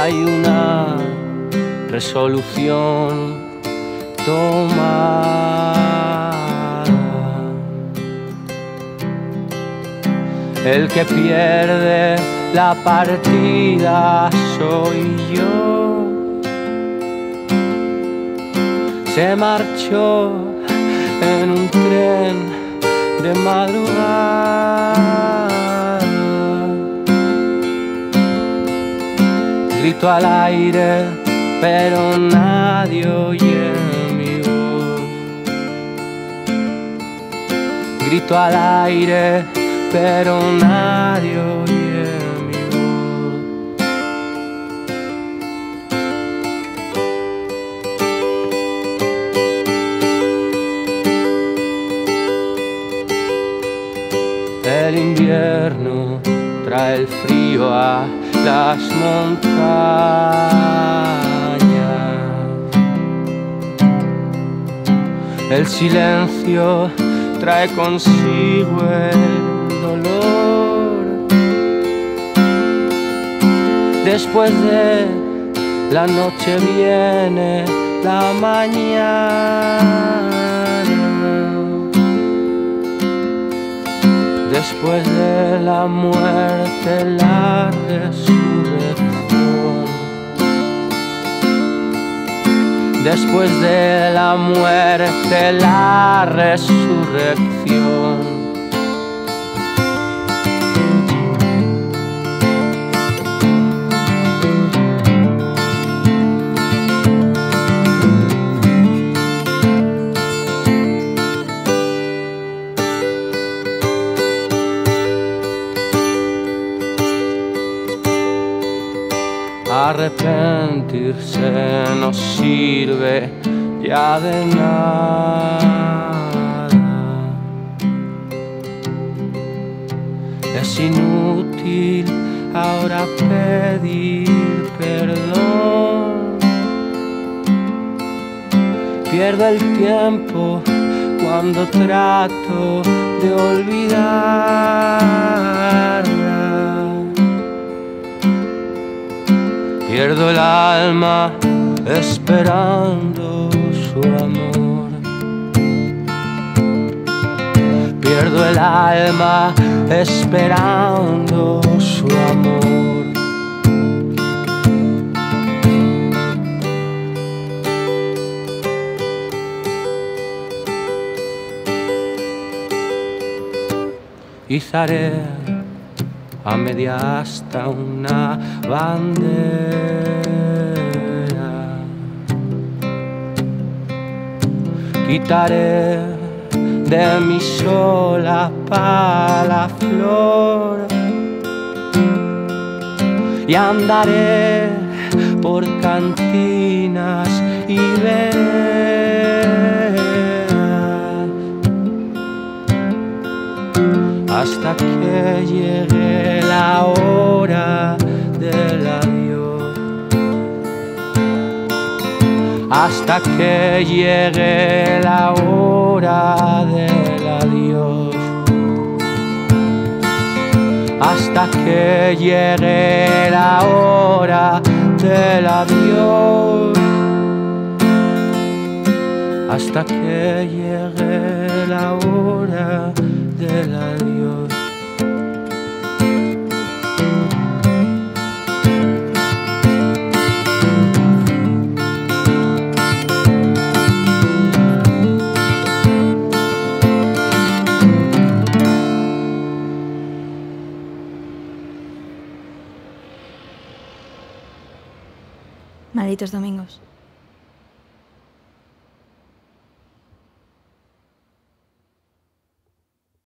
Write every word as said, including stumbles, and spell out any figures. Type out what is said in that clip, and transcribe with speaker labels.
Speaker 1: hay una resolución tomada. El que pierde la partida soy yo. Se marchó en un tren de madrugada. Grito al aire, pero nadie oye mi voz. Grito al aire, pero nadie oye mi voz. El invierno trae el frío a las montañas. El silencio trae consigo el dolor. Después de la noche viene la mañana. Después de la muerte, la resurrección. Después de la muerte, la resurrección. Arrepentirse no sirve ya de nada. Es inútil ahora pedir perdón. Pierdo el tiempo cuando trato de olvidarla. Pierdo el alma esperando su amor. Pierdo el alma esperando su amor. Izaré a media asta una bandera. Quitaré de mi sola pala flor y andaré por cantinas y veredas hasta que llegue la hora del adiós. Hasta que llegue la hora del adiós. Hasta que llegue la hora del adiós. Hasta que llegue la hora del adiós.
Speaker 2: Malditos domingos.